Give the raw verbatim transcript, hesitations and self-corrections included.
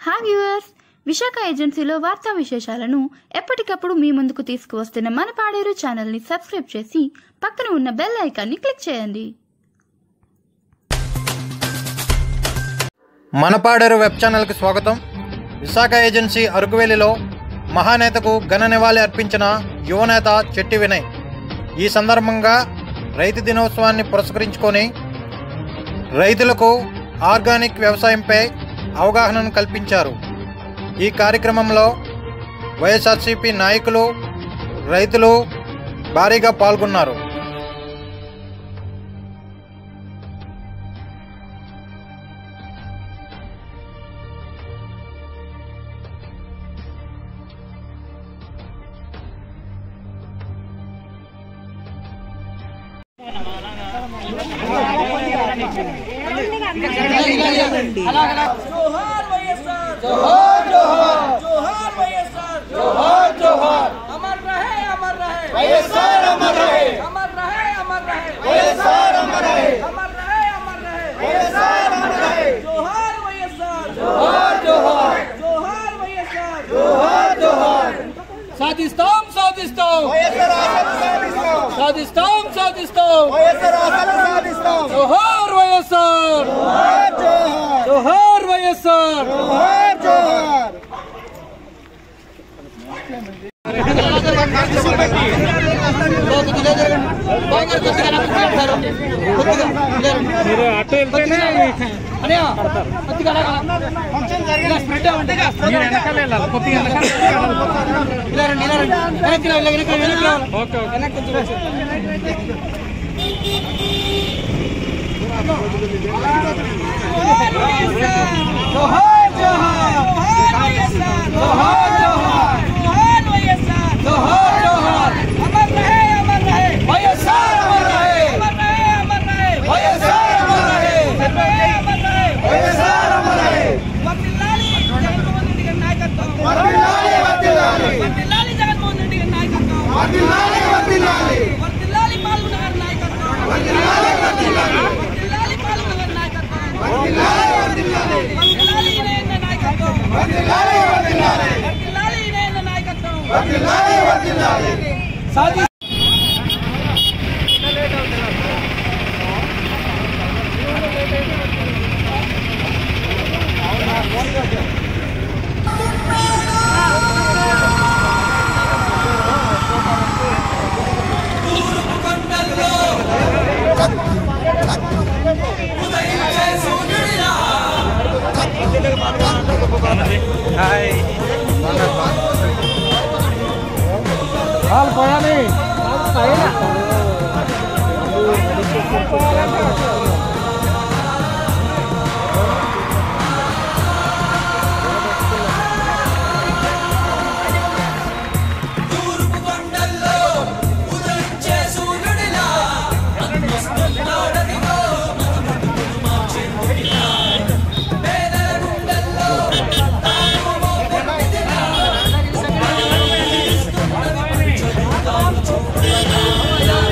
Hi viewers, Visakha ఏజెన్సీలో వార్తా విశేషాలను ఎప్పటికప్పుడు మీ ముందుకు తీసుకువస్తున్న మన పాడేరు ఛానల్ని సబ్స్క్రైబ్ చేసి పక్కన ఉన్న బెల్ ఐకాన్ని క్లిక్ చేయండి. మన పాడేరు వెబ్ ఛానల్కి స్వాగతం. విశాఖ ఏజెన్సీ అరకువేలిలో మహానేతకు ఘన నివాళి అర్పించిన యువనేత చెట్టి వినయ్. ఈ సందర్భంగా రైతు దినోత్సవాన్ని పురస్కరించుకొని రైతులకు ఆర్గానిక్ వ్యవసాయంపై అవగాహనను కల్పించారు. ఈ కార్యక్రమంలో వైఎస్ఆర్సీపీ నాయకులు, రైతులు భారీగా పాల్గొన్నారు. जोहार వైఎస్ఆర్, जोहार जोहार, जोहार వైఎస్ఆర్, जोहार जोहार, अमर रहे अमर रहे వైఎస్ఆర్, अमर रहे अमर रहे अमर रहे వైఎస్ఆర్, अमर रहे अमर रहे अमर रहे వైఎస్ఆర్, अमर रहे जोहार వైఎస్ఆర్, जोहार जोहार, जोहार వైఎస్ఆర్, जोहार जोहार, సాధిస్తాం సాధిస్తాం వైఎస్ఆర్ ఆశలు సాధిస్తాం సాధిస్తాం సాధిస్తాం వైఎస్ఆర్ ఆశలు సాధిస్తాం जोहार వైఎస్ఆర్, जोहार जोहार, जोहार వైఎస్ఆర్, जोहार जोहार. जोहार जोहार, जोहार जोहार, जोहार వైఎస్ఆర్, जोहार जोहार, अमर रहे अमर रहे వైఎస్ఆర్, अमर रहे अमर रहे अमर रहे వైఎస్ఆర్, अमर रहे अमर रहे अमर रहे వైఎస్ఆర్, अमर रहे. వర్ధిల్లాలి జగన్మోహన్ రెడ్డి గారి నాయకత్వం, వర్ధిల్లాలి వర్ధిల్లాలి వర్ధిల్లాలి జగన్మోహన్ రెడ్డి గారి నాయకత్వం, వర్ధిల్లాలి వర్ధిల్లాలి వర్ధిల్లాలి పాల్గొన్న గారి నాయకత్వం, వర్ధిల్లాలి వర్ధిల్లాలి వర్ధిల్లాలి పాల్గొన్న గారి నాయకత్వం, వర్ధిల్లాలి వర్ధిల్లాలి వర్ధిల్లాలి ఈయన నాయకత్వం, వర్ధిల్లాలి వర్ధిల్లాలి వర్ధిల్లాలి ఈయన నాయకత్వం, వర్ధిల్లాలి వర్ధిల్లాలి సాధి हाल पड़ा नहीं Yeah.